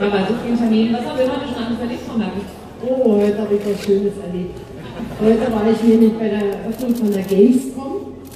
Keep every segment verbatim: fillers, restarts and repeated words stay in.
Ja, bei so vielen Terminen, was haben wir heute schon alles erlebt, Frau Merkel? Oh, heute habe ich was Schönes erlebt. Heute war ich nämlich bei der Eröffnung von der Gamescom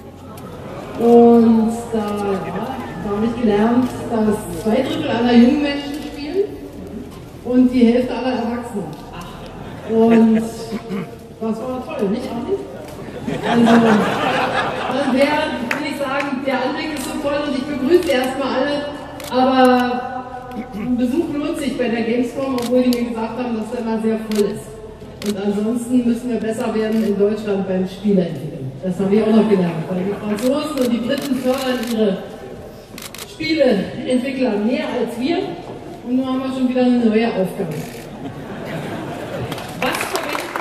und da, ja, da habe ich gelernt, dass zwei Drittel aller jungen Menschen spielen und die Hälfte aller Erwachsenen. Und das war toll, nicht auch nicht? Also, also der, will ich sagen, der Anblick ist so toll und ich begrüße erstmal alle, aber ein Besuch lohnt sich bei der Gamescom, obwohl die mir gesagt haben, dass er immer sehr voll ist. Und ansonsten müssen wir besser werden in Deutschland beim Spieleentwickeln. Das habe ich auch noch gelernt, weil die Franzosen und die Briten fördern ihre Spieleentwickler mehr als wir und nun haben wir schon wieder eine neue Aufgabe. Was verbinden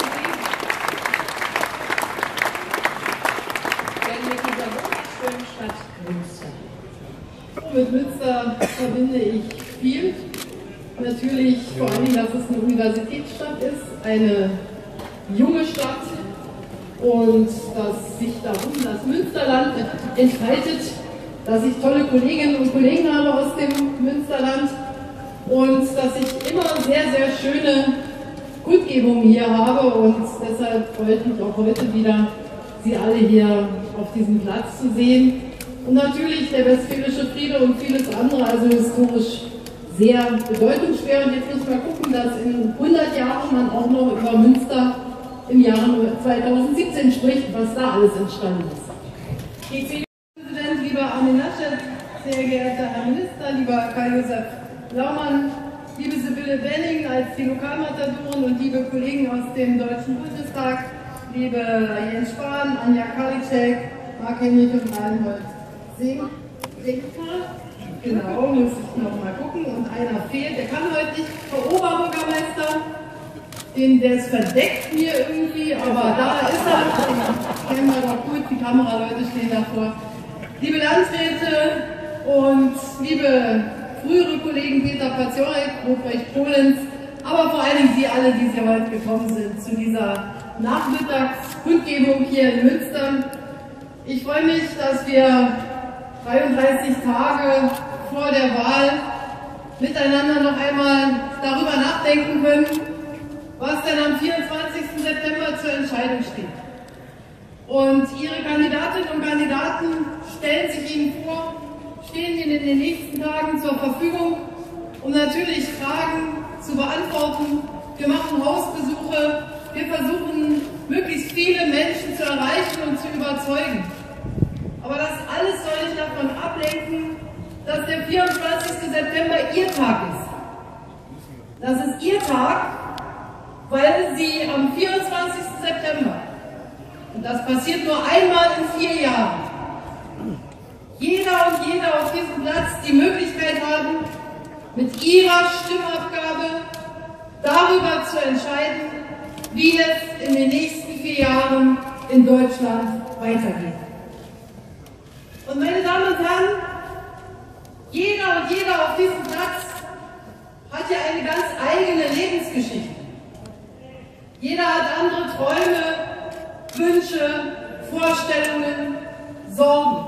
Sie denn mit dieser wunderschönen Stadt Münster? Mit Münster verbinde ich viel. Natürlich vor allem, dass es eine Universitätsstadt ist, eine junge Stadt und dass sich darum das Münsterland entfaltet, dass ich tolle Kolleginnen und Kollegen habe aus dem Münsterland und dass ich immer sehr, sehr schöne Kundgebungen hier habe und deshalb freue ich mich auch heute wieder, Sie alle hier auf diesem Platz zu sehen. Und natürlich der Westfälische Friede und vieles andere, also historisch sehr bedeutungsschwer. Und jetzt muss man gucken, dass in hundert Jahren man auch noch über Münster im Jahre zweitausendsiebzehn spricht, was da alles entstanden ist. Die C D U-Präsident, lieber Armin Laschet, sehr geehrter Herr Minister, lieber Karl-Josef Laumann, liebe Sibylle Benning als die Lokalmatadorin und liebe Kollegen aus dem Deutschen Bundestag, liebe Jens Spahn, Anja Karliczek, Mark Henrich und Reinhold Singh. Genau, muss ich noch mal gucken. Und einer fehlt, der kann heute nicht, Frau Oberbürgermeister, den, der ist verdeckt mir irgendwie, aber da ist er. Den kennen wir doch gut, die Kameraleute stehen davor. Liebe Landräte und liebe frühere Kollegen Peter Paciorek, Ruprecht Polenz, aber vor allen Dingen Sie alle, die Sie heute gekommen sind zu dieser Nachmittagskundgebung hier in Münster. Ich freue mich, dass wir dreiunddreißig Tage vor der Wahl miteinander noch einmal darüber nachdenken können, was denn am vierundzwanzigsten September zur Entscheidung steht. Und Ihre Kandidatinnen und Kandidaten stellen sich Ihnen vor, stehen Ihnen in den nächsten Tagen zur Verfügung, um natürlich Fragen zu beantworten. Wir machen Hausbesuche, wir versuchen, möglichst viele Menschen zu erreichen und zu überzeugen. Aber das alles soll nicht davon ablenken, dass der vierundzwanzigste September Ihr Tag ist. Das ist Ihr Tag, weil Sie am vierundzwanzigsten September, und das passiert nur einmal in vier Jahren, jeder und jede auf diesem Platz die Möglichkeit haben, mit ihrer Stimmabgabe darüber zu entscheiden, wie es in den nächsten vier Jahren in Deutschland weitergeht. Und meine Damen und Herren, jeder und jeder auf diesem Platz hat ja eine ganz eigene Lebensgeschichte. Jeder hat andere Träume, Wünsche, Vorstellungen, Sorgen.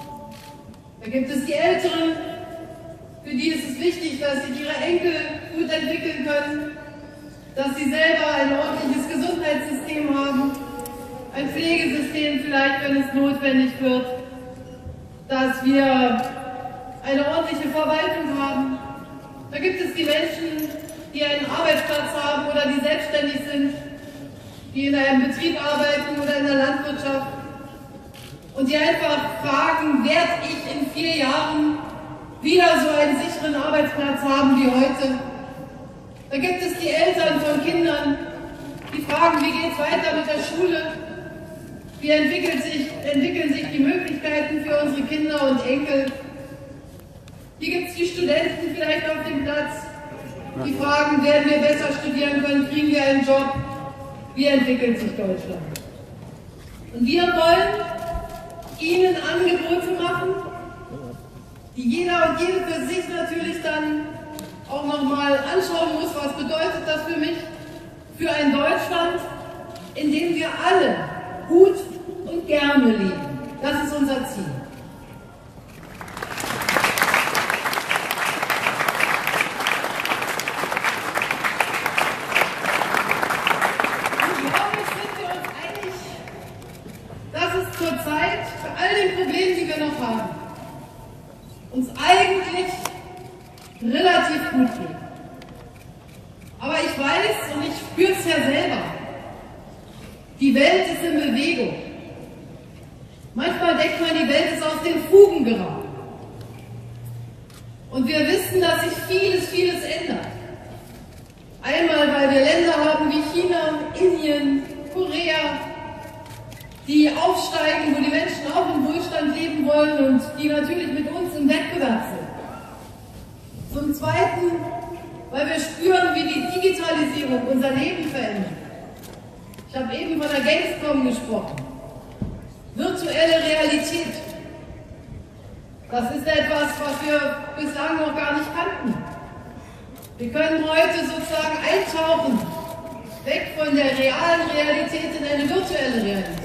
Da gibt es die Älteren, für die ist es wichtig, dass sie ihre Enkel gut entwickeln können, dass sie selber ein ordentliches Gesundheitssystem haben, ein Pflegesystem vielleicht, wenn es notwendig wird, dass wir eine ordentliche Verwaltung haben. Da gibt es die Menschen, die einen Arbeitsplatz haben oder die selbstständig sind, die in einem Betrieb arbeiten oder in der Landwirtschaft und die einfach fragen, werde ich in vier Jahren wieder so einen sicheren Arbeitsplatz haben wie heute? Da gibt es die Eltern von Kindern, die fragen, wie geht es weiter mit der Schule? Wie entwickelt sich, entwickeln sich die Möglichkeiten für unsere Kinder und Enkel? Hier gibt es die Studenten vielleicht auf dem Platz, die fragen, werden wir besser studieren können, kriegen wir einen Job? Wie entwickelt sich Deutschland? Und wir wollen Ihnen Angebote machen, die jeder und jede für sich natürlich dann auch nochmal anschauen muss, was bedeutet das für mich, für ein Deutschland, in dem wir alle gut und gerne leben. Das ist unser Ziel. all den Problemen, die wir noch haben, uns eigentlich relativ gut geht. Aber ich weiß und ich spüre es ja selber, die Welt ist in Bewegung. Manchmal denkt man, die Welt ist aus den Fugen geraten. Und wir wissen, dass sich vieles, vieles ändert. Einmal, weil wir Länder haben wie China, Indien, Korea, die aufsteigen, wo die Menschen auch im Wohlstand leben wollen und die natürlich mit uns im Wettbewerb sind. Zum Zweiten, weil wir spüren, wie die Digitalisierung unser Leben verändert. Ich habe eben von der Gamescom gesprochen. Virtuelle Realität. Das ist etwas, was wir bislang noch gar nicht kannten. Wir können heute sozusagen eintauchen, weg von der realen Realität in eine virtuelle Realität.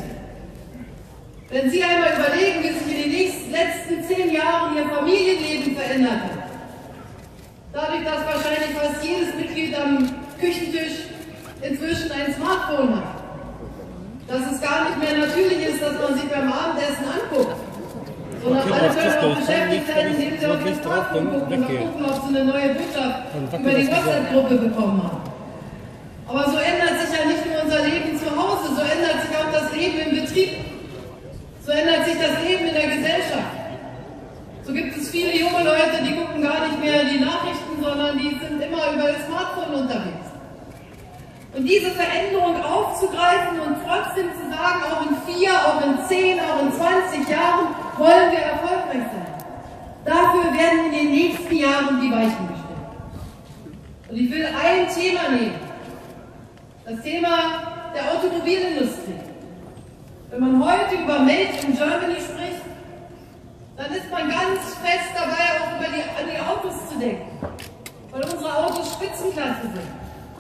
Wenn Sie einmal überlegen, wie sich in den nächsten, letzten zehn Jahren Ihr Familienleben verändert hat, dadurch, dass wahrscheinlich fast jedes Mitglied am Küchentisch inzwischen ein Smartphone hat, dass es gar nicht mehr natürlich ist, dass man sich beim Abendessen anguckt, sondern alle können auch beschäftigt sein, indem sie auf ihr Smartphone gucken und gucken, ob sie eine neue Botschaft über die WhatsApp-Gruppe bekommen haben. Aber so ändert sich ja nicht nur unser Leben zu Hause, so ändert sich auch das Leben im Betrieb, so ändert sich das Leben in der Gesellschaft. So gibt es viele junge Leute, die gucken gar nicht mehr die Nachrichten, sondern die sind immer über das Smartphone unterwegs. Und diese Veränderung aufzugreifen und trotzdem zu sagen, auch in vier, auch in zehn, auch in zwanzig Jahren wollen wir erfolgreich sein. Dafür werden in den nächsten Jahren die Weichen gestellt. Und ich will ein Thema nehmen. Das Thema der Automobilindustrie. Wenn man heute über Made in Germany spricht, dann ist man ganz fest dabei, auch über die, an die Autos zu denken. Weil unsere Autos Spitzenklasse sind.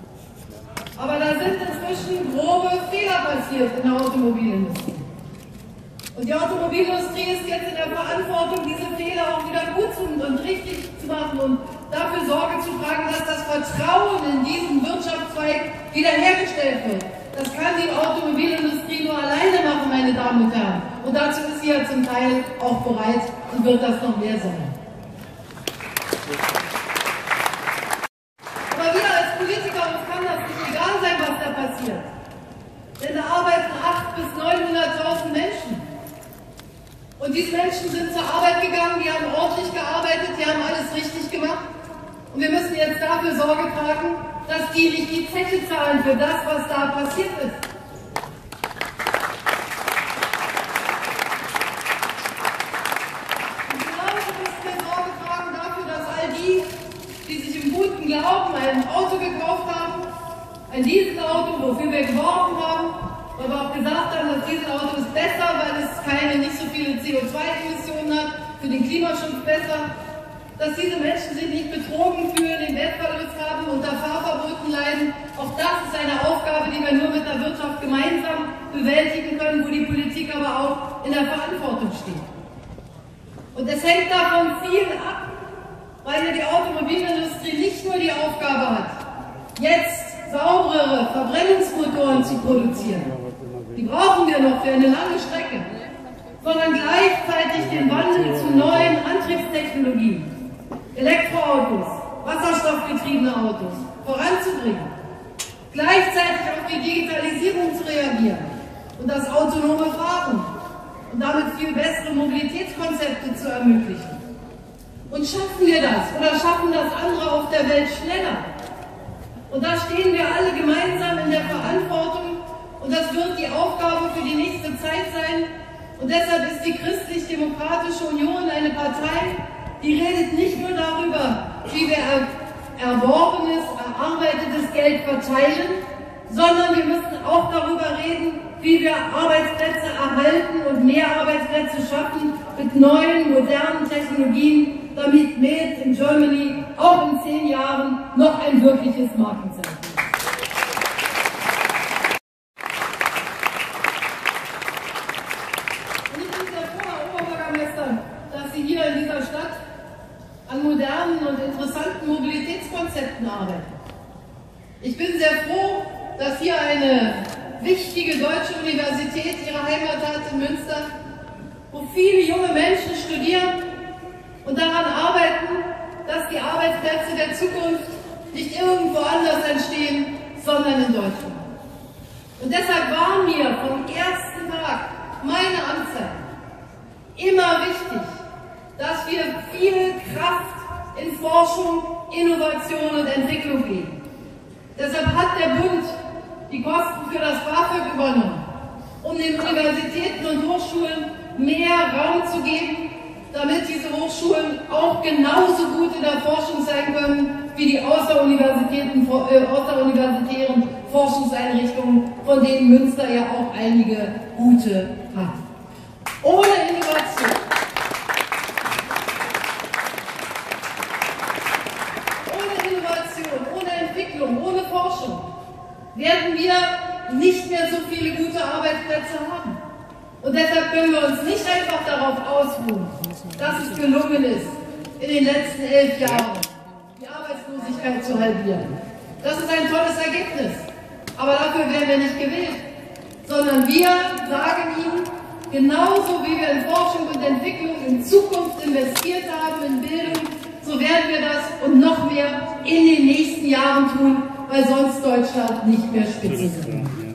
Aber da sind inzwischen grobe Fehler passiert in der Automobilindustrie. Und die Automobilindustrie ist jetzt in der Verantwortung, diese Fehler auch wieder gut zu und richtig zu machen und dafür Sorge zu tragen, dass das Vertrauen in diesen Wirtschaftszweig wiederhergestellt wird. Das kann die Automobilindustrie nur alleine machen, meine Damen und Herren. Und dazu ist sie ja zum Teil auch bereit und wird das noch mehr sein. Aber wir als Politiker, uns kann das nicht egal sein, was da passiert. Denn da arbeiten achthunderttausend bis neunhunderttausend Menschen. Und diese Menschen sind zur Arbeit gegangen, die haben ordentlich gearbeitet, die haben alles richtig gemacht. Und wir müssen jetzt dafür Sorge tragen, dass die nicht die Zeche zahlen für das, was da passiert ist. Und genauso müssen wir Sorge tragen dafür, dass all die, die sich im guten Glauben ein Auto gekauft haben, ein Dieselauto, wofür wir geworben haben, weil wir auch gesagt haben, das Dieselauto ist besser, weil es keine, nicht so viele C O zwei Emissionen hat, für den Klimaschutz besser, dass diese Menschen sich nicht betrogen fühlen, den Wertverlust haben, unter Fahrverboten leiden. Auch das ist eine Aufgabe, die wir nur mit der Wirtschaft gemeinsam bewältigen können, wo die Politik aber auch in der Verantwortung steht. Und es hängt davon viel ab, weil ja die Automobilindustrie nicht nur die Aufgabe hat, jetzt sauberere Verbrennungsmotoren zu produzieren. Die brauchen wir noch für eine lange Strecke, sondern gleichzeitig den Wandel zu neuen Antriebstechnologien, Elektroautos, wasserstoffgetriebene Autos voranzubringen, gleichzeitig auf die Digitalisierung zu reagieren und das autonome Fahren und damit viel bessere Mobilitätskonzepte zu ermöglichen. Und schaffen wir das oder schaffen das andere auf der Welt schneller? Und da stehen wir alle gemeinsam in der Verantwortung und das wird die Aufgabe für die nächste Zeit sein. Und deshalb ist die Christlich-Demokratische Union eine Partei, die redet nicht nur darüber, wie wir erworbenes, erarbeitetes Geld verteilen, sondern wir müssen auch darüber reden, wie wir Arbeitsplätze erhalten und mehr Arbeitsplätze schaffen mit neuen, modernen Technologien, damit Made in Germany auch in zehn Jahren noch ein wirkliches Markenzeichen ist. Und ich bin sehr froh, Herr Oberbürgermeister, dass Sie hier in dieser Stadt an modernen und interessanten Mobilitätskonzepten arbeiten. Ich bin sehr froh, dass hier eine wichtige deutsche Universität ihre Heimat hat in Münster, wo viele junge Menschen studieren und daran arbeiten, dass die Arbeitsplätze der Zukunft nicht irgendwo anders entstehen, sondern in Deutschland. Und deshalb war mir vom ersten Tag meine Amtszeit immer wichtig, dass wir viel Kraft in Forschung, Innovation und Entwicklung geben. Deshalb hat der Bund die Kosten für das BAföG übernommen, um den Universitäten und Hochschulen mehr Raum zu geben, damit diese Hochschulen auch genauso gut in der Forschung sein können wie die außeruniversitären, äh, außeruniversitären Forschungseinrichtungen, von denen Münster ja auch einige gute hat. Ohne Innovation, ohne Innovation, ohne Entwicklung, ohne Forschung werden wir nicht mehr so viele gute Arbeitsplätze haben. Und deshalb können wir uns nicht einfach darauf ausruhen, dass es gelungen ist, in den letzten elf Jahren die Arbeitslosigkeit zu halbieren. Das ist ein tolles Ergebnis, aber dafür werden wir nicht gewählt, sondern wir sagen Ihnen, genauso wie wir in Forschung und Entwicklung in Zukunft investiert haben, in Bildung, so werden wir das und noch mehr in den nächsten Jahren tun, weil sonst Deutschland nicht mehr Spitze ist.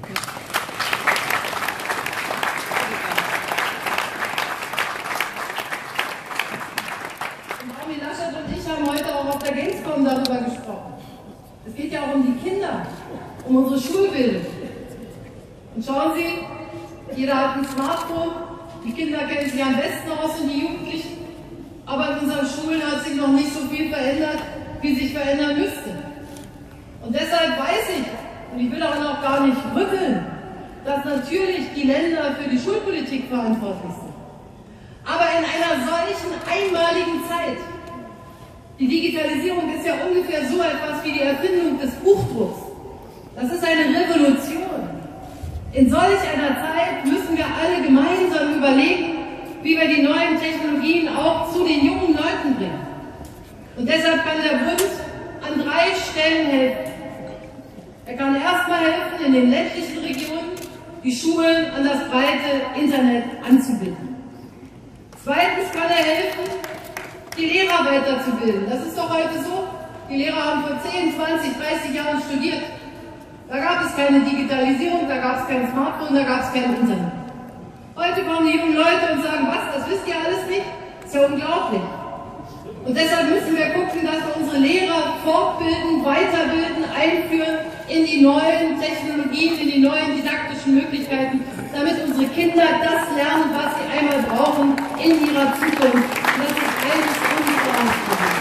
Darüber gesprochen. Es geht ja auch um die Kinder, um unsere Schulbildung. Und schauen Sie, jeder hat ein Smartphone, die Kinder kennen sich am besten aus und die Jugendlichen, aber in unseren Schulen hat sich noch nicht so viel verändert, wie sich verändern müsste. Und deshalb weiß ich, und ich will auch noch gar nicht rütteln, dass natürlich die Länder für die Schulpolitik verantwortlich sind. Aber in einer solchen einmaligen Zeit, die Digitalisierung ist ja ungefähr so etwas wie die Erfindung des Buchdrucks. Das ist eine Revolution. In solch einer Zeit müssen wir alle gemeinsam überlegen, wie wir die neuen Technologien auch zu den jungen Leuten bringen. Und deshalb kann der Bund an drei Stellen helfen. Er kann erstmal helfen, in den ländlichen Regionen die Schulen an das breite Internet anzubinden. Zweitens kann er helfen, die Lehrer weiterzubilden. Das ist doch heute so. Die Lehrer haben vor zehn, zwanzig, dreißig Jahren studiert. Da gab es keine Digitalisierung, da gab es kein Smartphone, da gab es kein Internet. Heute kommen die jungen Leute und sagen, was, das wisst ihr alles nicht? Das ist ja unglaublich. Und deshalb müssen wir gucken, dass wir unsere Lehrer fortbilden, weiterbilden, einführen in die neuen Technologien, in die neuen didaktischen Möglichkeiten, damit unsere Kinder das lernen, was sie einmal brauchen in ihrer Zukunft. Und das ist eines unserer Aufgaben.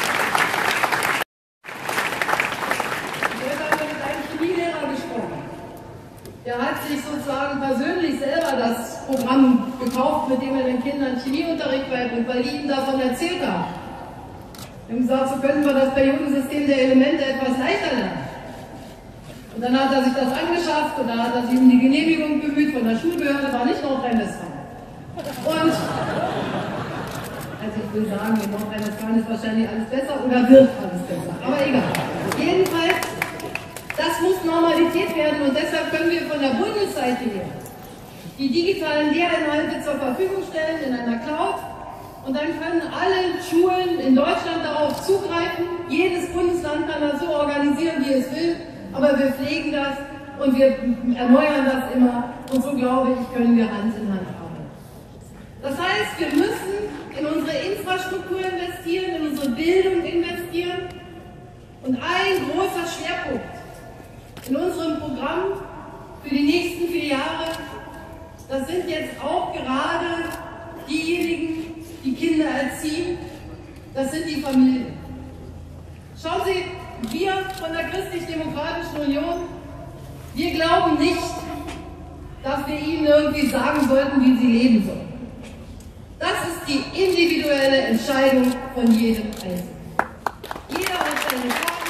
Ich habe aber mit einem Chemielehrer gesprochen. Der hat sich sozusagen persönlich selber das Programm gekauft, mit dem er den Kindern Chemieunterricht beibringt, weil die ihm davon erzählt haben. Wir haben gesagt, so könnten wir das Periodensystem der Elemente etwas leichter lernen. Und dann hat er sich das angeschafft und dann hat er sich um die Genehmigung bemüht von der Schulbehörde, war nicht Nordrhein-Westfalen. Und, also ich will sagen, in Nordrhein-Westfalen ist wahrscheinlich alles besser oder wird alles besser, aber egal. Jedenfalls, das muss Normalität werden und deshalb können wir von der Bundesseite her die digitalen Lehrinhalte zur Verfügung stellen in einer Cloud. Und dann können alle Schulen in Deutschland darauf zugreifen. Jedes Bundesland kann das so organisieren, wie es will. Aber wir pflegen das und wir erneuern das immer. Und so, glaube ich, können wir Hand in Hand arbeiten. Das heißt, wir müssen in unsere Infrastruktur investieren, in unsere Bildung investieren. Und ein großer Schwerpunkt in unserem Programm für die nächsten vier Jahre, das sind jetzt auch gerade diejenigen, die Kinder erziehen, das sind die Familien. Schauen Sie, wir von der Christlich-Demokratischen Union, wir glauben nicht, dass wir ihnen irgendwie sagen sollten, wie sie leben sollen. Das ist die individuelle Entscheidung von jedem Einzelnen. Jeder hat seine Gaben,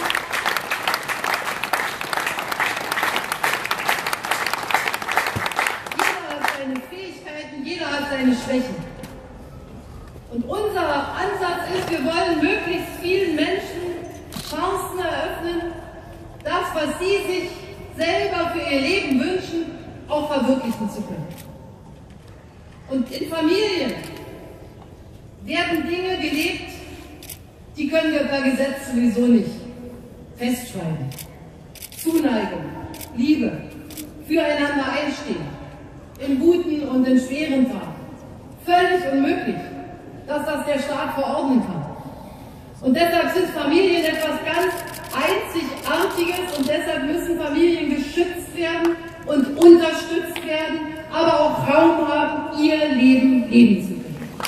jeder hat seine Fähigkeiten, jeder hat seine Schwächen. Und unser Ansatz ist, wir wollen möglichst vielen Menschen Chancen eröffnen, das, was sie sich selber für ihr Leben wünschen, auch verwirklichen zu können. Und in Familien werden Dinge gelebt, die können wir per Gesetz sowieso nicht festschreiben. Zuneigung, Liebe, füreinander einstehen, in guten und in schweren Tagen. Völlig unmöglich, dass das der Staat verordnen kann. Und deshalb sind Familien etwas ganz Einzigartiges und deshalb müssen Familien geschützt werden und unterstützt werden, aber auch Raum haben, ihr Leben leben zu können.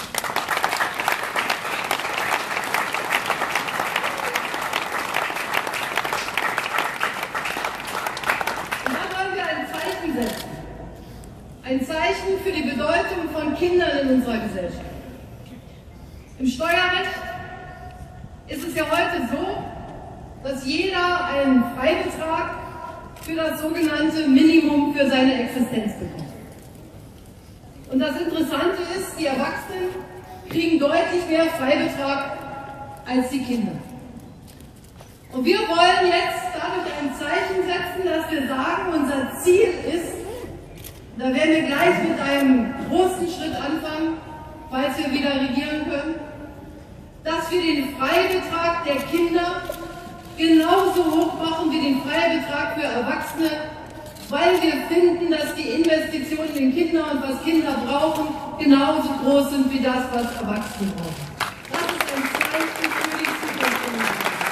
Und da wollen wir ein Zeichen setzen. Ein Zeichen für die Bedeutung von Kindern in unserer Gesellschaft. Im Steuerrecht ist es ja heute so, dass jeder einen Freibetrag für das sogenannte Minimum für seine Existenz bekommt. Und das Interessante ist, die Erwachsenen kriegen deutlich mehr Freibetrag als die Kinder. Und wir wollen jetzt dadurch ein Zeichen setzen, dass wir sagen, unser Ziel ist, da werden wir gleich mit einem großen Schritt anfangen, falls wir wieder regieren können, dass wir den Freibetrag der Kinder genauso hoch machen wie den Freibetrag für Erwachsene, weil wir finden, dass die Investitionen in Kinder und was Kinder brauchen, genauso groß sind wie das, was Erwachsene brauchen. Das ist ein Zeichen für die Zukunft.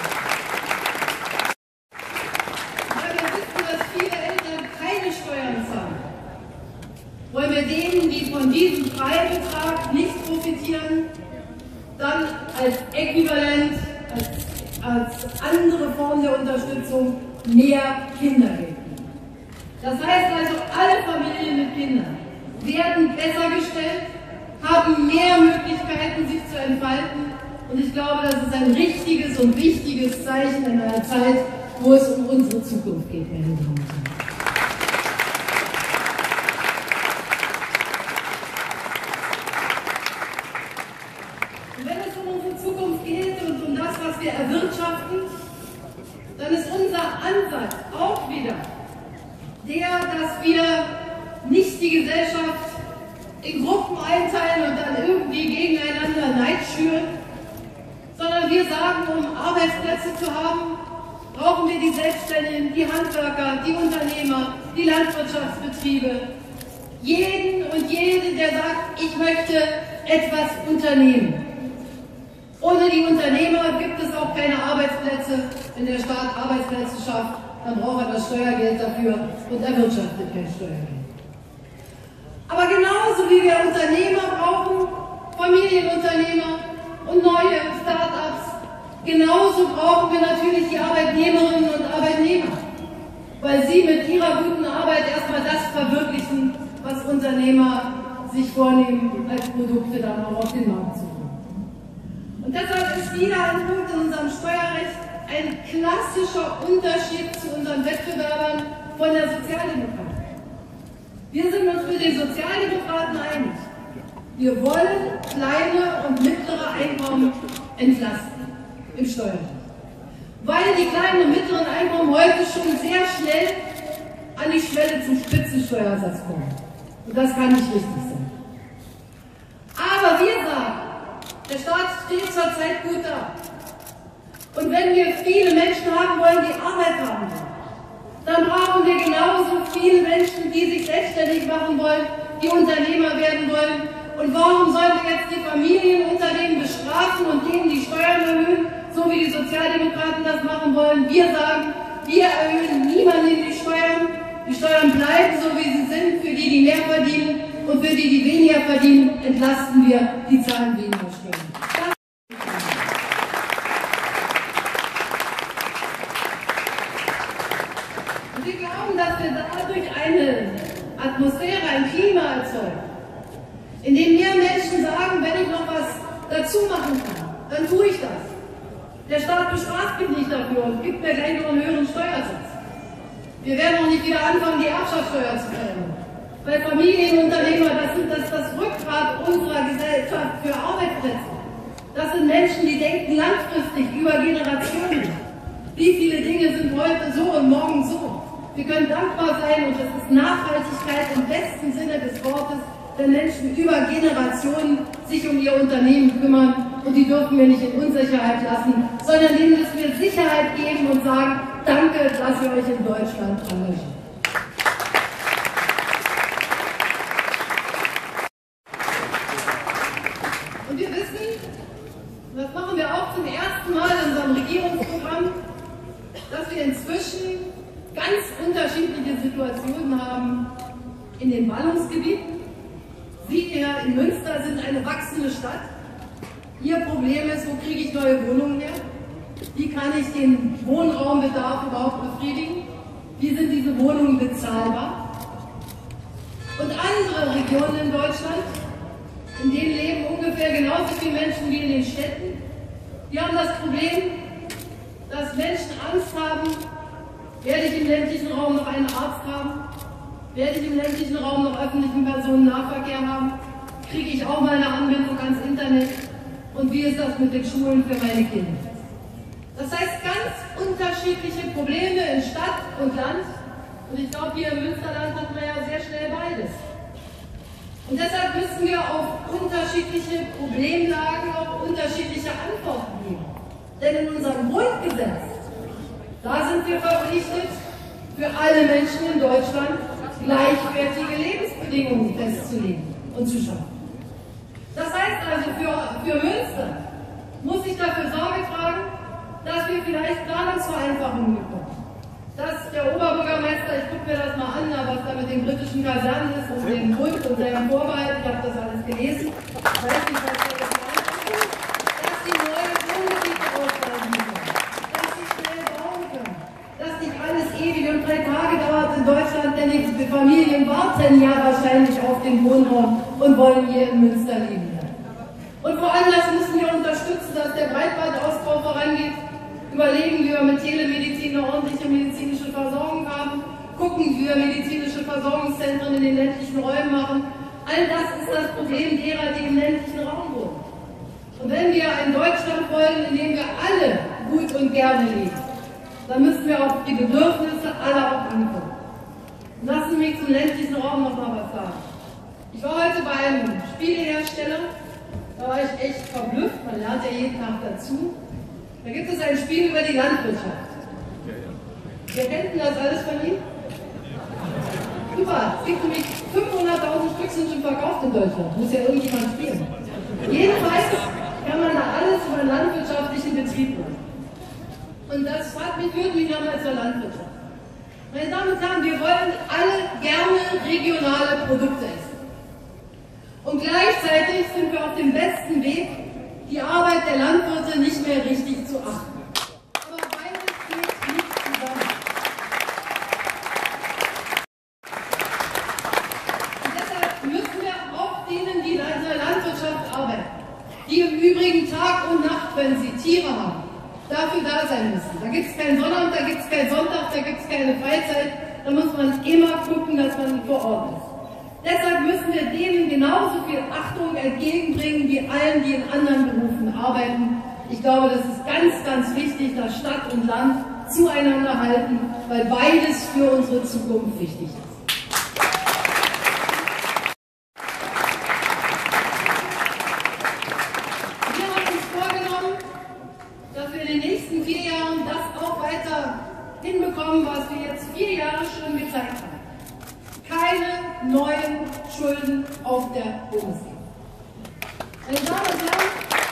Weil wir wissen, dass viele Eltern keine Steuern zahlen, wollen wir denen, die von diesem Freibetrag nicht profitieren, dann als Äquivalent, als, als andere Form der Unterstützung mehr Kinder geben. Das heißt also, alle Familien mit Kindern werden besser gestellt, haben mehr Möglichkeiten, sich zu entfalten. Und ich glaube, das ist ein richtiges und wichtiges Zeichen in einer Zeit, wo es um unsere Zukunft geht, meine Damen und Herren. Erwirtschaften, dann ist unser Ansatz auch wieder der, dass wir nicht die Gesellschaft in Gruppen einteilen und dann irgendwie gegeneinander Neid schüren, sondern wir sagen, um Arbeitsplätze zu haben, brauchen wir die Selbstständigen, die Handwerker, die Unternehmer, die Landwirtschaftsbetriebe, jeden und jede, der sagt, ich möchte etwas unternehmen. Ohne die Unternehmer gibt es auch keine Arbeitsplätze. Wenn der Staat Arbeitsplätze schafft, dann braucht er das Steuergeld dafür und erwirtschaftet kein Steuergeld. Aber genauso wie wir Unternehmer brauchen, Familienunternehmer und neue Start-ups, genauso brauchen wir natürlich die Arbeitnehmerinnen und Arbeitnehmer, weil sie mit ihrer guten Arbeit erstmal das verwirklichen, was Unternehmer sich vornehmen, als Produkte dann auch auf den Markt zu bringen. Und deshalb ist wieder ein Punkt in unserem Steuerrecht ein klassischer Unterschied zu unseren Wettbewerbern von der Sozialdemokratie. Wir sind uns mit den Sozialdemokraten einig. Wir wollen kleine und mittlere Einkommen entlasten im Steuerrecht. Weil die kleinen und mittleren Einkommen heute schon sehr schnell an die Schwelle zum Spitzensteuersatz kommen. Und das kann nicht richtig sein. Aber wir sagen, der Staat steht zurzeit gut da. Und wenn wir viele Menschen haben wollen, die Arbeit haben wollen, dann brauchen wir genauso viele Menschen, die sich selbstständig machen wollen, die Unternehmer werden wollen. Und warum sollen wir jetzt die Familienunternehmen bestrafen und denen die Steuern erhöhen, so wie die Sozialdemokraten das machen wollen? Wir sagen, wir erhöhen niemanden die Steuern. Die Steuern bleiben so, wie sie sind. Für die, die mehr verdienen und für die, die weniger verdienen, entlasten wir, die zahlen weniger Steuern. Und wir glauben, dass wir dadurch eine Atmosphäre, ein Klima erzeugen, in dem mehr Menschen sagen, wenn ich noch was dazu machen kann, dann tue ich das. Der Staat bestraft mich nicht dafür und gibt mir gleich noch einen höheren Steuersatz. Wir werden auch nicht wieder anfangen, die Erbschaftssteuer zu verändern. Weil Familienunternehmer, das sind das, das Rückgrat unserer Gesellschaft für Arbeitsplätze. Das sind Menschen, die denken langfristig über Generationen. Wie viele Dinge sind heute so und morgen so? Wir können dankbar sein und das ist Nachhaltigkeit im besten Sinne des Wortes, wenn Menschen über Generationen sich um ihr Unternehmen kümmern, und die dürfen wir nicht in Unsicherheit lassen, sondern denen müssen wir Sicherheit geben und sagen, danke, dass ihr euch in Deutschland engagiert. Und wir wissen, das machen wir auch zum ersten Mal in unserem Regierungsprogramm, dass wir inzwischen ganz unterschiedliche Situationen haben in den Ballungsgebieten. Sie hier in Münster sind eine wachsende Stadt. Ihr Problem ist, wo kriege ich neue Wohnungen her? Wie kann ich den Wohnraumbedarf überhaupt befriedigen? Wie sind diese Wohnungen bezahlbar? Und andere Regionen in Deutschland, in denen leben ungefähr genauso viele Menschen wie in den Städten, die haben das Problem, dass Menschen Angst haben, werde ich im ländlichen Raum noch einen Arzt haben? Werde ich im ländlichen Raum noch öffentlichen Personennahverkehr haben? Kriege ich auch mal eine Anbindung ans Internet? Und wie ist das mit den Schulen für meine Kinder? Das heißt, ganz unterschiedliche Probleme in Stadt und Land. Und ich glaube, hier im Münsterland hat man ja sehr schnell beides. Und deshalb müssen wir auf unterschiedliche Problemlagen auch unterschiedliche Antworten geben. Denn in unserem Grundgesetz, da sind wir verpflichtet, für alle Menschen in Deutschland gleichwertige Lebensbedingungen festzulegen und zu schaffen. Das heißt also, für, für Münster muss ich dafür Sorge tragen, dass wir vielleicht Planungsvereinfachungen bekommen. Dass der Oberbürgermeister, ich gucke mir das mal an, was da mit den britischen Kasernen ist und dem Grund und seinem Vorbehalt, ich habe das alles gelesen, ich weiß nicht, was wir das machen, dass die neue Wohngebiete ausweisen können, dass sie schnell bauen können, dass nicht alles ewig und drei Tage dauert in Deutschland, denn die Familien warten ja wahrscheinlich auf den Wohnraum und wollen hier in Münster leben. Und vor allem das müssen wir unterstützen, dass der Breitbandausbau vorangeht. Überlegen, wie wir mit Telemedizin eine ordentliche medizinische Versorgung haben, gucken, wie wir medizinische Versorgungszentren in den ländlichen Räumen machen. All das ist das Problem derer, die im ländlichen Raum wohnen. Und wenn wir ein Deutschland wollen, in dem wir alle gut und gerne leben, dann müssen wir auf die Bedürfnisse aller auch angucken. Lassen Sie mich zum ländlichen Raum noch mal was sagen. Ich war heute bei einem Spielehersteller, da war ich echt verblüfft, man lernt ja jeden Tag dazu. Da gibt es ein Spiel über die Landwirtschaft. Wer kennt denn das alles von Ihnen? Super, es gibt nämlich fünfhunderttausend Stück sind schon verkauft in Deutschland. Muss ja irgendjemand spielen. Jedenfalls kann man da alles über einen landwirtschaftlichen Betrieb machen. Und das hat mich wirklich damals zur Landwirtschaft. Meine Damen und Herren, wir wollen alle gerne regionale Produkte essen. Und gleichzeitig sind wir auf dem besten Weg, die Arbeit der Landwirte nicht mehr richtig zu achten. Aber beides geht nicht zusammen. Und deshalb müssen wir auch denen, die in der Landwirtschaft arbeiten, die im Übrigen Tag und Nacht, wenn sie Tiere haben, dafür da sein müssen. Da gibt es keinen Sonnabend, da gibt es keinen Sonntag, da gibt es keine Freizeit. Da muss man immer gucken, dass man vor Ort ist. Deshalb müssen wir denen genauso viel Achtung entgegenbringen wie allen, die in anderen Berufen arbeiten. Ich glaube, das ist ganz, ganz wichtig, dass Stadt und Land zueinander halten, weil beides für unsere Zukunft wichtig ist. Wir haben uns vorgenommen, dass wir in den nächsten vier Jahren das auch weiter hinbekommen, was wir jetzt vier Jahre schon gezeigt haben. Keine neuen Schulden auf der Bundesebene. Meine Damen und Herren,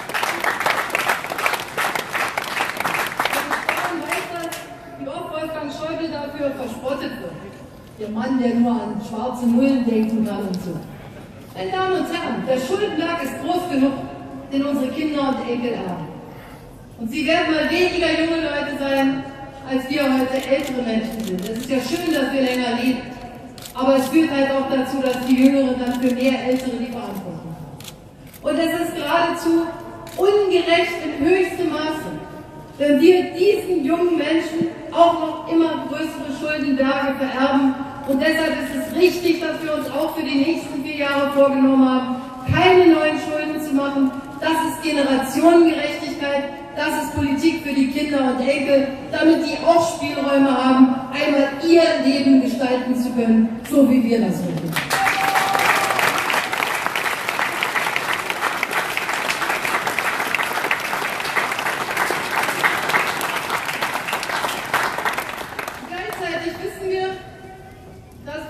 wir weiter, wie oft Wolfgang Schäuble dafür verspottet wird. Der Mann, der nur an schwarze Nullen denken kann und so. Meine Damen und Herren, der Schuldenberg ist groß genug, den unsere Kinder und Enkel erben. Und sie werden mal weniger junge Leute sein, als wir heute ältere Menschen sind. Es ist ja schön, dass wir länger leben. Aber es führt halt auch dazu, dass die Jüngeren dann für mehr Ältere die Verantwortung haben. Und es ist geradezu ungerecht im höchsten Maße, wenn wir diesen jungen Menschen auch noch immer größere Schuldenberge vererben. Und deshalb ist es richtig, dass wir uns auch für die nächsten vier Jahre vorgenommen haben, keine neuen Schulden zu machen. Das ist Generationengerechtigkeit. Das ist Politik für die Kinder und Enkel, damit die auch Spielräume haben, einmal ihr Leben gestalten zu können, so wie wir das wollen.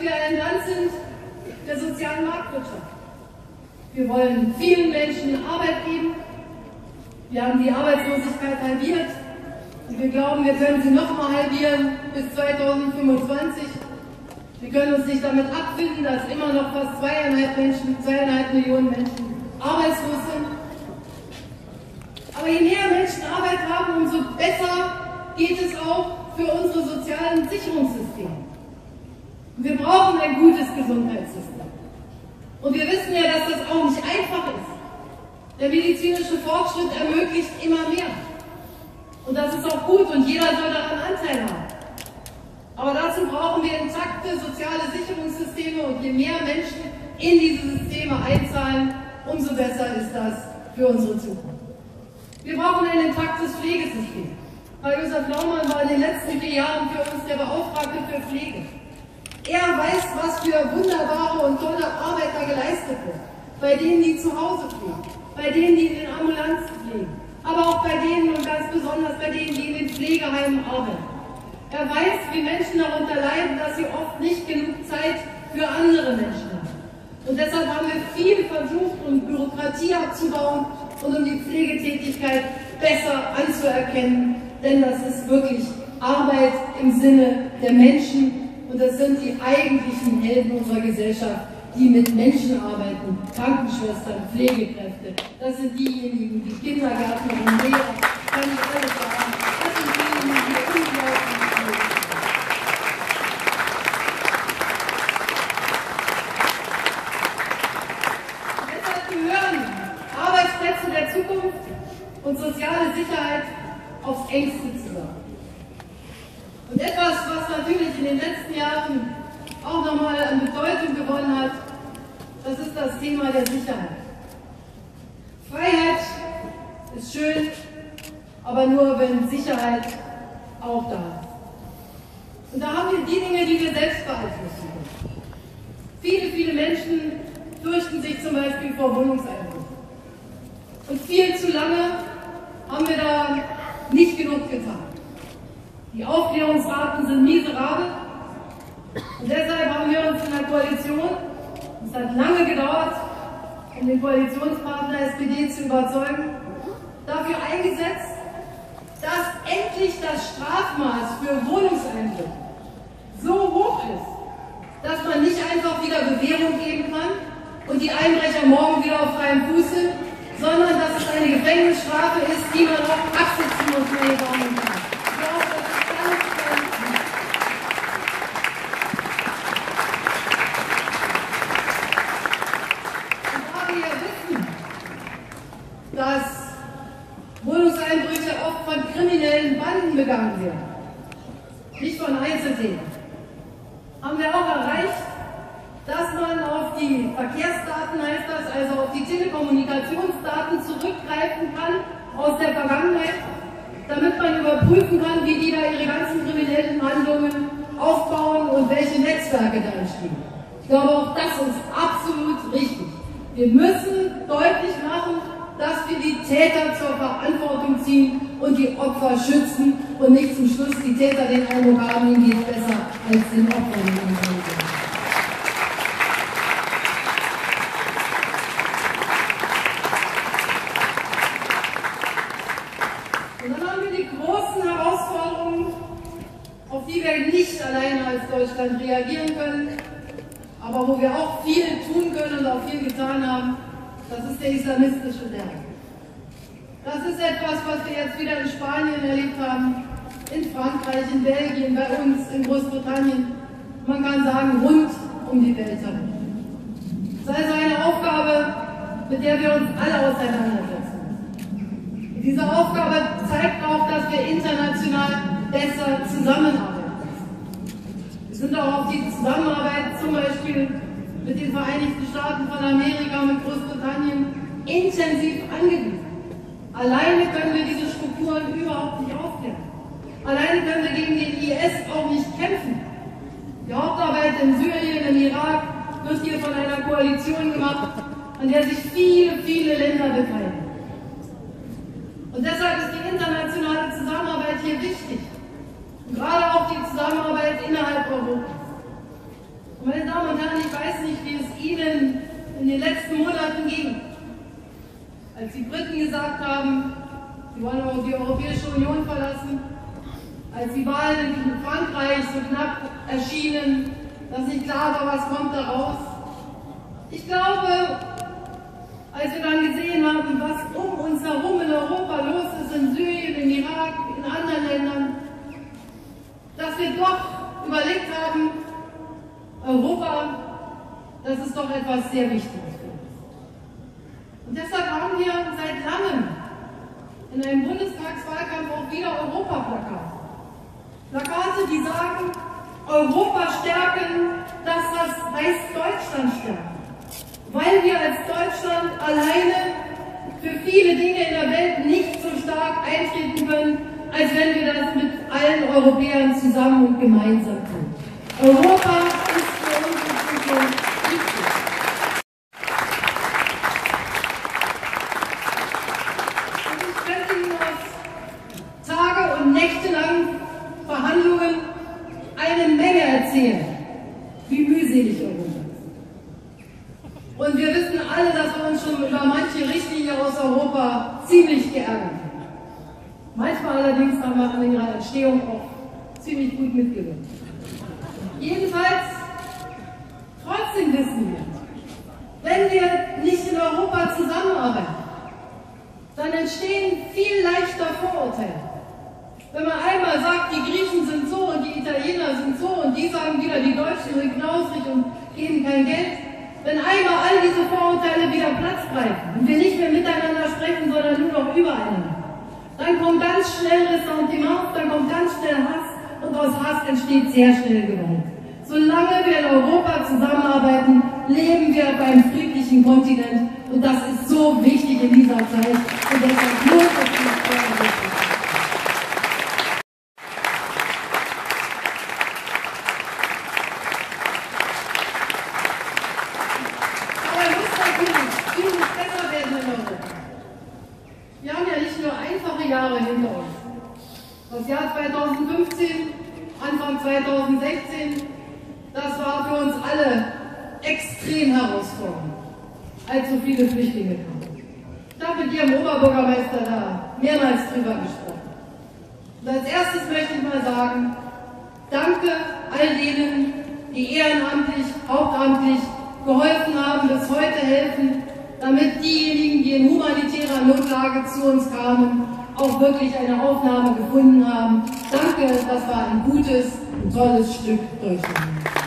wir ein Land sind der sozialen Marktwirtschaft. Wir wollen vielen Menschen Arbeit geben. Wir haben die Arbeitslosigkeit halbiert. Und wir glauben, wir können sie noch mal halbieren bis zweitausendfünfundzwanzig. Wir können uns nicht damit abfinden, dass immer noch fast zweieinhalb, Menschen, zweieinhalb Millionen Menschen arbeitslos sind. Aber je mehr Menschen Arbeit haben, umso besser geht es auch für unsere sozialen Sicherungssysteme. Und wir brauchen ein gutes Gesundheitssystem. Und wir wissen ja, dass das auch nicht einfach ist. Der medizinische Fortschritt ermöglicht immer mehr. Und das ist auch gut und jeder soll daran Anteil haben. Aber dazu brauchen wir intakte soziale Sicherungssysteme und je mehr Menschen in diese Systeme einzahlen, umso besser ist das für unsere Zukunft. Wir brauchen ein intaktes Pflegesystem. Karl-Josef Laumann war in den letzten vier Jahren für uns der Beauftragte für Pflege. Er weiß, was für wunderbare und tolle Arbeit da geleistet wird. Bei denen, die zu Hause pflegen, bei denen, die in den Ambulanzen pflegen, aber auch bei denen und ganz besonders bei denen, die in den Pflegeheimen arbeiten. Er weiß, wie Menschen darunter leiden, dass sie oft nicht genug Zeit für andere Menschen haben. Und deshalb haben wir viel versucht, um Bürokratie abzubauen und um die Pflegetätigkeit besser anzuerkennen. Denn das ist wirklich Arbeit im Sinne der Menschen. Und das sind die eigentlichen Helden unserer Gesellschaft, die mit Menschen arbeiten. Krankenschwestern, Pflegekräfte. Das sind diejenigen, die Kindergärtner und Lehrer, kann ich alles sagen. Das sind diejenigen, die unglaublich viel tun. Deshalb gehören Arbeitsplätze der Zukunft und soziale Sicherheit aufs Engste zusammen. Und etwas, was natürlich in den letzten Jahren auch nochmal an Bedeutung gewonnen hat, das ist das Thema der Sicherheit. Freiheit ist schön, aber nur, wenn Sicherheit auch da ist. Und da haben wir die Dinge, die wir selbst beeinflussen können. Viele, viele Menschen fürchten sich zum Beispiel vor Wohnungseinbrüchen. Und viel zu lange haben wir da nicht genug getan. Die Aufklärungsraten sind miserabel und deshalb haben wir uns in der Koalition, es hat lange gedauert, um den Koalitionspartner S P D zu überzeugen, dafür eingesetzt, dass endlich das Strafmaß für Wohnungseinbrüche so hoch ist, dass man nicht einfach wieder Bewährung geben kann und die Einbrecher morgen wieder auf freiem Fuß sind, sondern dass es eine Gefängnisstrafe ist, die man auch absitzen muss, meine Damen und Herren. Ich glaube, das ist ganz, ganz wichtig. Und da wir ja wissen, dass Wohnungseinbrüche oft von kriminellen Banden begangen werden, nicht von Einzeltätern, haben wir auch erreicht, dass man auf die Verkehrsdaten, heißt das, also auf die Telekommunikationsdaten zurückgreifen kann aus der Vergangenheit, damit man überprüfen kann, wie die da ihre ganzen kriminellen Handlungen aufbauen und welche Netzwerke da entstehen. Ich glaube, auch das ist absolut richtig. Wir müssen deutlich machen, dass wir die Täter zur Verantwortung ziehen und die Opfer schützen und nicht zum Schluss die Täter den Eindruck haben, ihnen geht es besser als den Opfern. Und dann haben wir die großen Herausforderungen, auf die wir nicht alleine als Deutschland reagieren können, aber wo wir auch viel tun können und auch viel getan haben. Das ist der islamistische Terror. Das ist etwas, was wir jetzt wieder in Spanien erlebt haben, in Frankreich, in Belgien, bei uns, in Großbritannien. Man kann sagen, rund um die Welt herum. Das ist also eine Aufgabe, mit der wir uns alle auseinandersetzen müssen. Diese Aufgabe zeigt auch, dass wir international besser zusammenarbeiten müssen. Wir sind auch auf die Zusammenarbeit zum Beispiel mit den Vereinigten Staaten von Amerika, mit Großbritannien intensiv angewiesen. Alleine können wir diese Strukturen überhaupt nicht aufklären. Alleine können wir gegen den I S auch nicht kämpfen. Die Hauptarbeit in Syrien, im Irak wird hier von einer Koalition gemacht, an der sich viele, viele Länder beteiligen. Und deshalb ist die internationale Zusammenarbeit hier wichtig. Und gerade auch die Zusammenarbeit innerhalb Europas. Meine Damen und Herren, ich weiß nicht, wie es Ihnen in den letzten Monaten ging, als die Briten gesagt haben, sie wollen auch die Europäische Union verlassen, als die Wahlen in Frankreich so knapp erschienen, dass nicht klar war, was kommt da raus. Ich glaube, als wir dann gesehen haben, was um uns herum in Europa los ist, in Syrien, im Irak, in anderen Ländern, dass wir doch überlegt haben, Europa, das ist doch etwas sehr Wichtiges für uns. Und deshalb haben wir seit langem in einem Bundestagswahlkampf auch wieder Europaplakate. Plakate, die sagen, Europa stärken, das was heißt Deutschland stärken. Weil wir als Deutschland alleine für viele Dinge in der Welt nicht so stark eintreten können, als wenn wir das mit allen Europäern zusammen und gemeinsam tun. Europa ist für uns in Zukunft wichtig. Und ich könnte Ihnen aus Tage- und nächtelangen Verhandlungen eine Menge erzählen, wie mühselig Europa ist. Und wir wissen alle, dass wir uns schon über manche Richtlinie aus Europa ziemlich geärgert haben. Manchmal allerdings haben wir an ihrer Entstehung auch ziemlich gut mitgewirkt. Jedenfalls, trotzdem wissen wir, wenn wir nicht in Europa zusammenarbeiten, dann entstehen viel leichter Vorurteile. Wenn man einmal sagt, die Griechen sind so und die Italiener sind so und die sagen wieder, die Deutschen sind knausrig und geben kein Geld, wenn einmal all diese Vorurteile wieder Platz greifen und wir nicht mehr miteinander sprechen, sondern nur noch übereinander, dann kommt ganz schnell Ressentiment, dann kommt ganz schnell Hass und aus Hass entsteht sehr schnell Gewalt. Solange wir in Europa zusammenarbeiten, leben wir auf einem friedlichen Kontinent und das ist so wichtig in dieser Zeit und deshalb lohnt es sich sehr. Wir haben ja nicht nur einfache Jahre hinter uns. Das Jahr zweitausendfünfzehn, Anfang zweitausendsechzehn, das war für uns alle extrem herausfordernd, als so viele Flüchtlinge kamen. Ich habe mit Ihrem Oberbürgermeister da mehrmals drüber gesprochen. Und als erstes möchte ich mal sagen, danke all denen, die ehrenamtlich, hauptamtlich geholfen haben, bis heute helfen, damit diejenigen, die in humanitärer Notlage zu uns kamen, auch wirklich eine Aufnahme gefunden haben. Danke, das war ein gutes und tolles Stück Deutschland.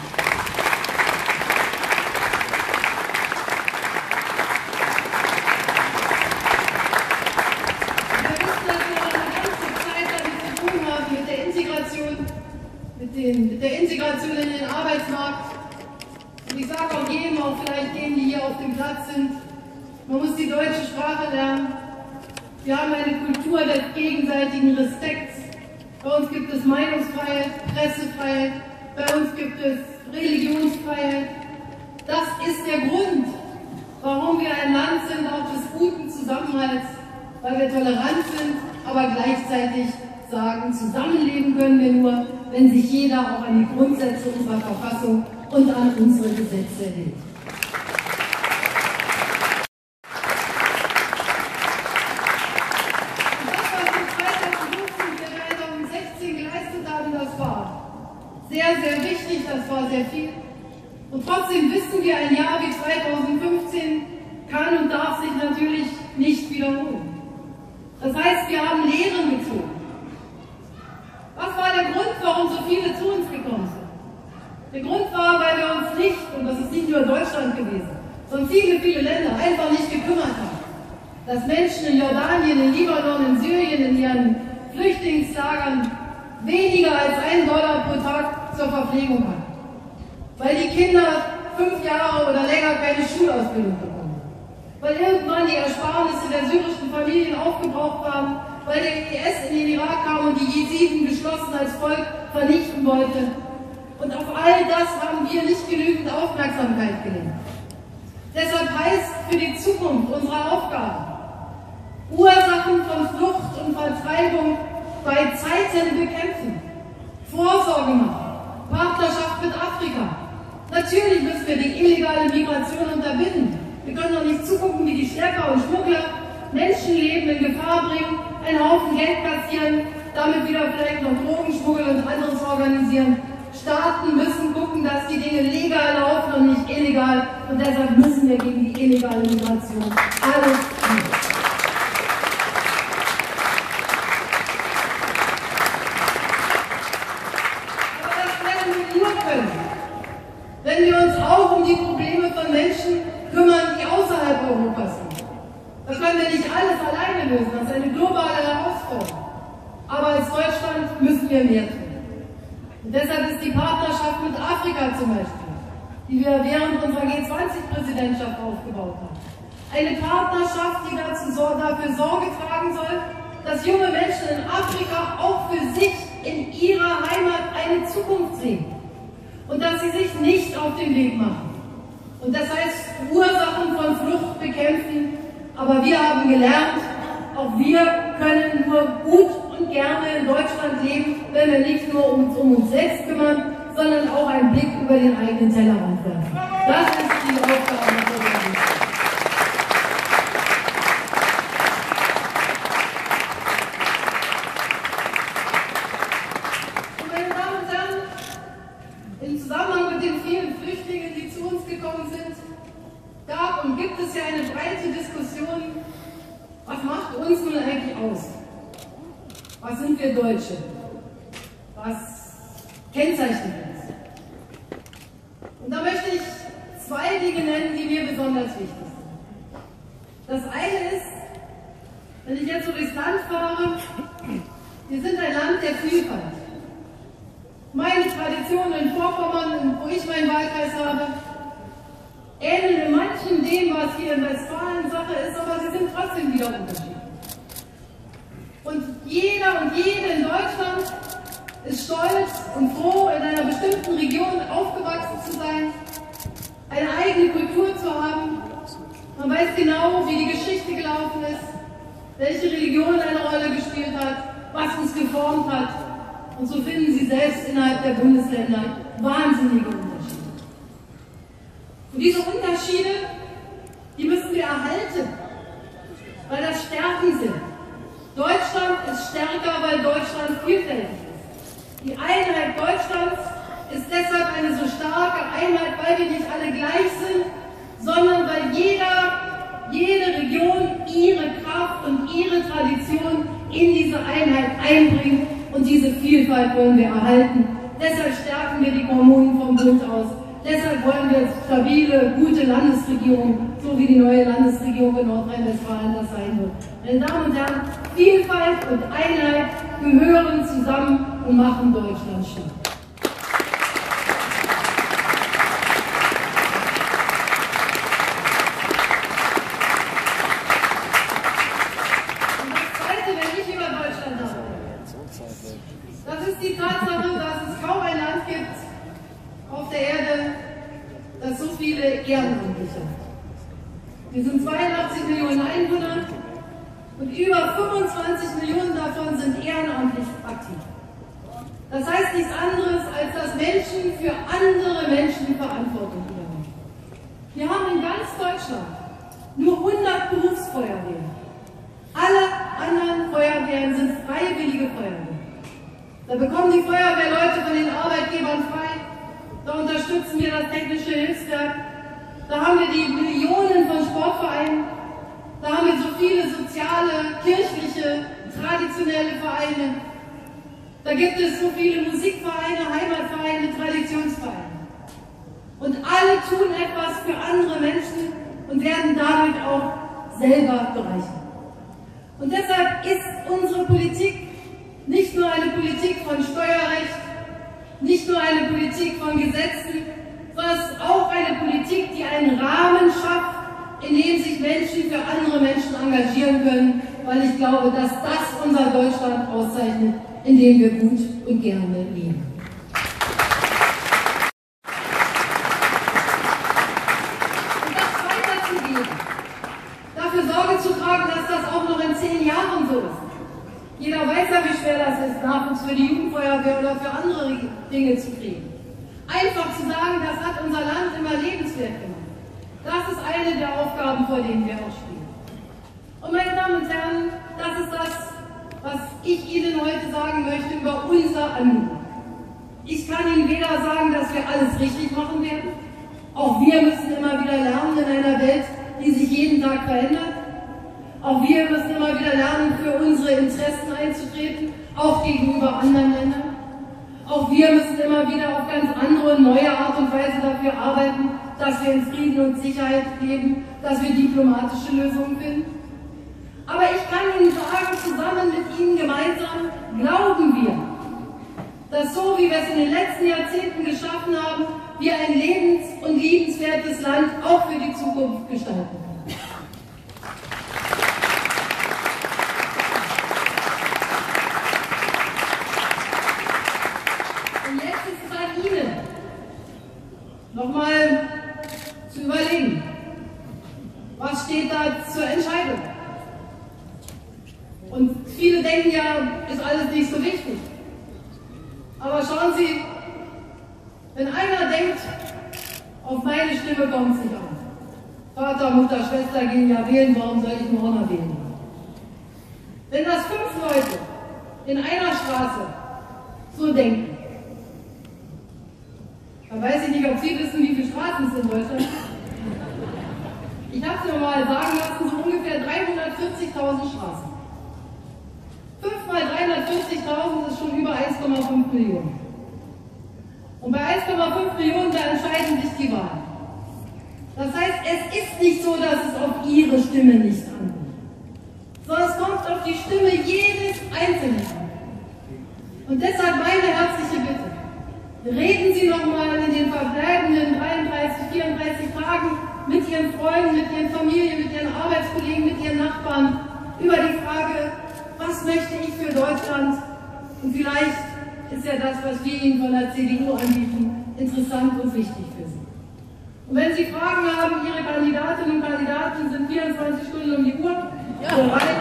Wir wissen, dass wir eine ganze Zeit damit zu tun haben, mit der Integration, mit, den, mit der Integration in den Arbeitsmarkt. Und ich sage auch jedem, auch vielleicht denen, die hier auf dem Platz sind, man muss die deutsche Sprache lernen. Wir haben eine Kultur des gegenseitigen Respekts. Bei uns gibt es Meinungsfreiheit, Pressefreiheit, bei uns gibt es Religionsfreiheit. Das ist der Grund, warum wir ein Land sind, auch des guten Zusammenhalts, weil wir tolerant sind, aber gleichzeitig sagen, zusammenleben können wir nur, wenn sich jeder auch an die Grundsätze unserer Verfassung und an unsere Gesetze hält. Sehr, sehr wichtig, das war sehr viel. Und trotzdem wissen wir, ein Jahr wie zweitausendfünfzehn kann und darf sich natürlich nicht wiederholen. Das heißt, wir haben Lehren gezogen. Was war der Grund, warum so viele zu uns gekommen sind? Der Grund war, weil wir uns nicht, und das ist nicht nur Deutschland gewesen, sondern viele, viele Länder einfach nicht gekümmert haben. Dass Menschen in Jordanien, in Libanon, in Syrien, in ihren Flüchtlingslagern weniger als einen Dollar pro Tag zur Verpflegung hatten. Weil die Kinder fünf Jahre oder länger keine Schulausbildung bekommen. Weil irgendwann die Ersparnisse der syrischen Familien aufgebraucht waren, weil der I S in den Irak kam und die Jesiden geschlossen als Volk vernichten wollte. Und auf all das haben wir nicht genügend Aufmerksamkeit gelenkt. Deshalb heißt für die Zukunft unsere Aufgabe, Ursachen von Flucht und Vertreibung bei Zeiten bekämpfen, Vorsorge machen, Partnerschaft mit Afrika. Natürlich natürlich müssen wir die illegale Migration unterbinden. Wir können doch nicht zugucken, wie die Schlepper und Schmuggler Menschenleben in Gefahr bringen, einen Haufen Geld kassieren, damit wieder vielleicht noch Drogenschmuggel und anderes organisieren. Staaten müssen gucken, dass die Dinge legal laufen und nicht illegal. Und deshalb müssen wir gegen die illegale Migration alles tun. Aber das werden wir nur können, wenn wir uns auch um die Probleme von Menschen kümmern, die außerhalb Europas sind. Das können wir nicht alles alleine lösen. Das ist eine globale Herausforderung. Aber als Deutschland müssen wir mehr tun. Und deshalb ist die Partnerschaft mit Afrika zum Beispiel, die wir während unserer G zwanzig Präsidentschaft aufgebaut haben, eine Partnerschaft, die dazu, dafür Sorge tragen soll, dass junge Menschen in Afrika auch für sich in ihrer Heimat eine Zukunft sehen und dass sie sich nicht auf den Weg machen. Und das heißt, Ursachen von Flucht bekämpfen, aber wir haben gelernt, auch wir können nur gut und gerne in Deutschland leben, wenn wir nicht nur um uns, um uns selbst kümmern, sondern auch einen Blick über den eigenen Tellerrand werfen. Das ist die Aufgabe der Regierung. Und meine Damen und Herren, im Zusammenhang mit den vielen Flüchtlingen, die zu uns gekommen sind, gab und gibt es ja eine breite Diskussion, was macht uns nun eigentlich aus? Was sind wir Deutsche? Was kennzeichnet uns? Und da möchte ich zwei Dinge nennen, die mir besonders wichtig sind. Das eine ist, wenn ich jetzt so durchs Land fahre, wir sind ein Land der Vielfalt. Meine Traditionen in Vorpommern, wo ich meinen Wahlkreis habe, ähneln in manchen dem, was hier in Westfalen Sache ist, aber sie sind trotzdem wieder unterschiedlich. Und jeder und jede in Deutschland ist stolz und froh, in einer bestimmten Region aufgewachsen zu sein, eine eigene Kultur zu haben. Man weiß genau, wie die Geschichte gelaufen ist, welche Religion eine Rolle gespielt hat, was uns geformt hat. Und so finden Sie selbst innerhalb der Bundesländer wahnsinnige Unterschiede. Und diese Unterschiede, die müssen wir erhalten, weil das Stärken sind. Deutschland ist stärker, weil Deutschland vielfältig ist. Die Einheit Deutschlands ist deshalb eine so starke Einheit, weil wir nicht alle gleich sind, sondern weil jeder, jede Region ihre Kraft und ihre Tradition in diese Einheit einbringt und diese Vielfalt wollen wir erhalten. Deshalb stärken wir die Kommunen vom Bund aus. Deshalb wollen wir stabile, gute Landesregierung, so wie die neue Landesregierung in Nordrhein-Westfalen das sein wird. Meine Damen und Herren, Vielfalt und Einheit gehören zusammen und machen Deutschland stark. Und das Zweite, wenn ich über Deutschland habe, das ist die Tatsache, dass es kaum ein Land gibt auf der Erde, das so viele Ehrenamtliche hat. Wir sind zweiundachtzig Millionen Einwohner und über fünfundzwanzig Millionen davon sind ehrenamtlich aktiv. Das heißt nichts anderes, als dass Menschen für andere Menschen Verantwortung übernehmen. Wir haben in ganz Deutschland nur hundert Berufsfeuerwehren. Alle anderen Feuerwehren sind freiwillige Feuerwehren. Da bekommen die Feuerwehrleute von den Arbeitgebern frei. Da unterstützen wir das technische Hilfswerk. Da haben wir die Millionen von Sportvereinen. Da haben wir so viele soziale, kirchliche, traditionelle Vereine. Da gibt es so viele Musikvereine, Heimatvereine, Traditionsvereine. Und alle tun etwas für andere Menschen und werden damit auch selber bereichert. Und deshalb ist unsere Politik nicht nur eine Politik von Steuerrecht, nicht nur eine Politik von Gesetzen, sondern es ist auch eine Politik, die einen Rahmen schafft, in dem sich Menschen für andere Menschen engagieren können, weil ich glaube, dass das unser Deutschland auszeichnet, in dem wir gut und gerne leben. Und das weiterzugeben, dafür Sorge zu tragen, dass das auch noch in zehn Jahren so ist. Jeder weiß ja, wie schwer das ist, Nachwuchs für die Jugendfeuerwehr oder für andere Dinge zu kriegen. Einfach zu sagen, das hat unser Land lebenswert gemacht. Das ist eine der Aufgaben, vor denen wir auch stehen. Und meine Damen und Herren, das ist das, was ich Ihnen heute sagen möchte über unser Anliegen. Ich kann Ihnen weder sagen, dass wir alles richtig machen werden. Auch wir müssen immer wieder lernen in einer Welt, die sich jeden Tag verändert. Auch wir müssen immer wieder lernen, für unsere Interessen einzutreten, auch gegenüber anderen Ländern. Auch wir müssen immer wieder auf ganz andere und neue Art und Weise dafür arbeiten, dass wir in Frieden und Sicherheit leben, dass wir diplomatische Lösungen finden. Aber ich kann Ihnen sagen, zusammen mit Ihnen gemeinsam glauben wir, dass so wie wir es in den letzten Jahrzehnten geschaffen haben, wir ein lebens- und liebenswertes Land auch für die Zukunft gestalten können. Und jetzt ist es an Ihnen, nochmal zu überlegen, was steht da zur Entscheidung. Und viele denken ja, ist alles nicht so wichtig. Aber schauen Sie, wenn einer denkt, auf meine Stimme kommt es nicht an. Vater, Mutter, Schwester gehen ja wählen, warum soll ich nur noch wählen? Wenn das fünf Leute in einer Straße so denken, dann weiß ich nicht, ob Sie wissen, wie viele Straßen es in Deutschland gibt. Ich habe es mir mal sagen lassen, so ungefähr dreihundertvierzigtausend Straßen. fünf mal dreihundertvierzigtausend ist schon über eins Komma fünf Millionen. Und bei eins Komma fünf Millionen, da entscheiden sich die Wahlen. Das heißt, es ist nicht so, dass es auf Ihre Stimme nicht ankommt, sondern es kommt auf die Stimme jedes Einzelnen an. Und deshalb meine herzliche Bitte, reden Sie noch mal in den verbleibenden dreiunddreißig, vierunddreißig Tagen mit Ihren Freunden, mit Ihren Familien, mit Ihren Arbeitskollegen, mit Ihren Nachbarn über die Frage, was möchte ich für Deutschland? Und vielleicht ist ja das, was wir Ihnen von der C D U anbieten, interessant und wichtig für Sie. Und wenn Sie Fragen haben, Ihre Kandidatinnen und Kandidaten sind vierundzwanzig Stunden um die Uhr bereit.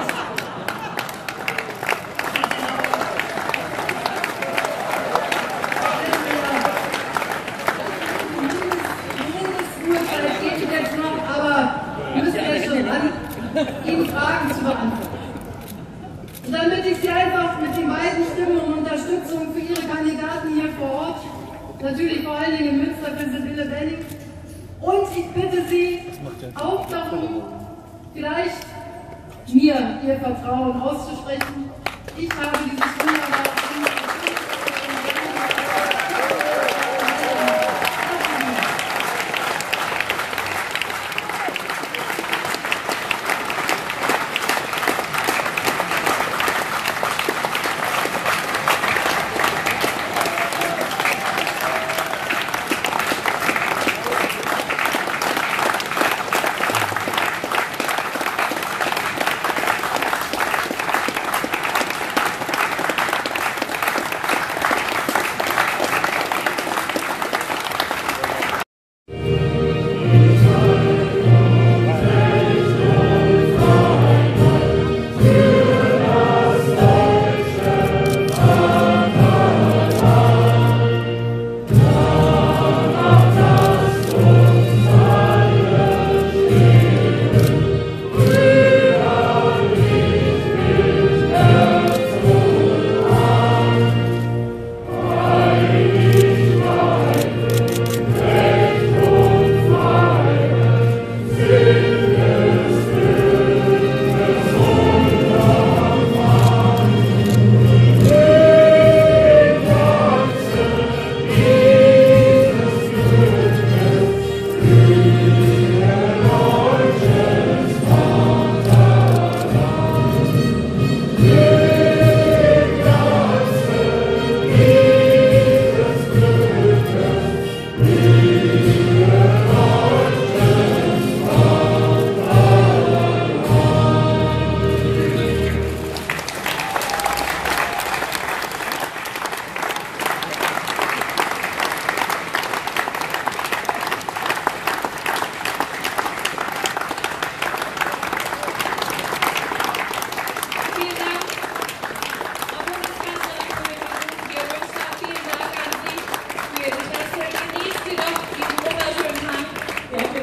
Mindestruhezeit geht jetzt noch, aber wir müssen jetzt schon an, Ihnen Fragen zu beantworten. Und dann bitte ich Sie einfach mit den beiden Stimmen um Unterstützung für Ihre Kandidaten hier vor Ort, natürlich vor allen Dingen in Münster für Sibylle Benning. Und ich bitte Sie auch darum, vielleicht mir Ihr Vertrauen auszusprechen. Ich habe dieses wunderbare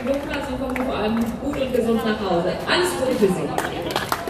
Campingplatz und kommen Sie vor allem gut und gesund nach Hause. Alles Gute für Sie.